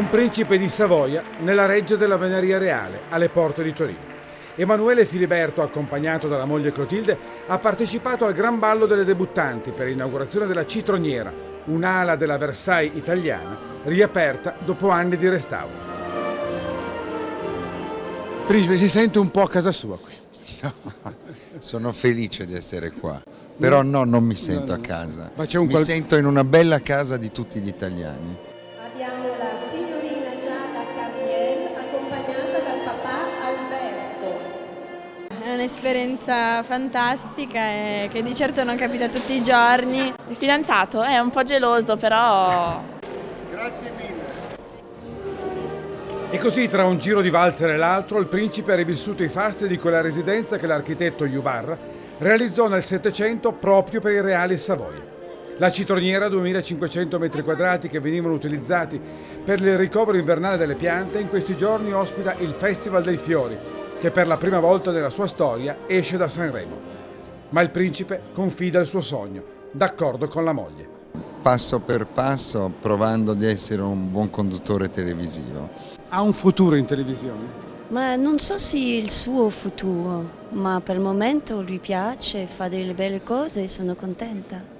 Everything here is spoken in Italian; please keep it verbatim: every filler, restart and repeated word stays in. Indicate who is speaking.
Speaker 1: principe di Savoia nella reggia della Veneria Reale, alle porte di Torino. Emanuele Filiberto, accompagnato dalla moglie Clotilde, ha partecipato al Gran Ballo delle debuttanti per l'inaugurazione della Citroniera, un'ala della Versailles italiana, riaperta dopo anni di restauro. Principe, si sente un po' a casa sua qui?
Speaker 2: No, sono felice di essere qua, però no, non mi sento
Speaker 1: no, no.
Speaker 2: a casa,
Speaker 1: Ma c'è un
Speaker 2: mi
Speaker 1: qual...
Speaker 2: sento in una bella casa di tutti gli italiani.
Speaker 3: Abbiamo la signorina Giada Carniel accompagnata dal papà Alberto.
Speaker 4: È un'esperienza fantastica e che di certo non capita tutti i giorni.
Speaker 5: Il fidanzato è un po' geloso, però...
Speaker 2: Grazie mille.
Speaker 1: E così, tra un giro di valzer e l'altro, il principe ha rivissuto i fasti di quella residenza che l'architetto Juvarra realizzò nel Settecento proprio per i reali Savoia. La citroniera, duemilacinquecento metri quadrati che venivano utilizzati per il ricovero invernale delle piante, in questi giorni ospita il Festival dei Fiori, che per la prima volta nella sua storia esce da Sanremo. Ma il principe confida il suo sogno, d'accordo con la moglie.
Speaker 2: Passo per passo, provando ad essere un buon conduttore televisivo.
Speaker 1: Ha un futuro in televisione?
Speaker 6: Ma non so se il suo futuro, ma per il momento lui piace, fa delle belle cose e sono contenta.